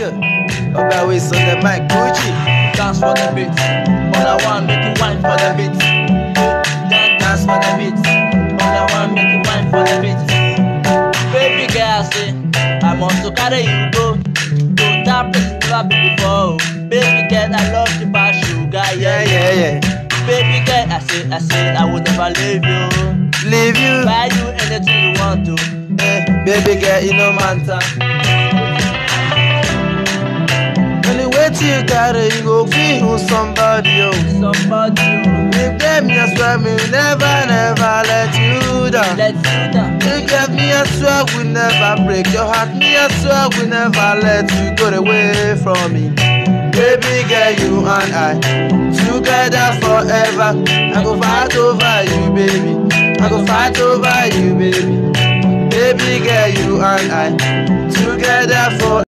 Michael. About with on the mic, Gucci. Dance for the beat. All I want, make you wine for the beat. Dance for the beat. All I want, make you wine for the beat. Baby girl, say I want to carry you go to that place you never been before. Baby girl, I love you by sugar, yeah. Baby girl, I say I would never leave you. Leave you. Buy you anything you want to. Baby girl, you no matter. Anyway, you carry, you go feel somebody else. Somebody You gave me, I swear, me never let you down. let you down. You gave me, I swear, we never break your heart. Me, I swear, we never let you go away from me. Baby girl, you and I together forever. I go fight over you, baby. I go fight over you, baby. Baby girl, you and I together forever.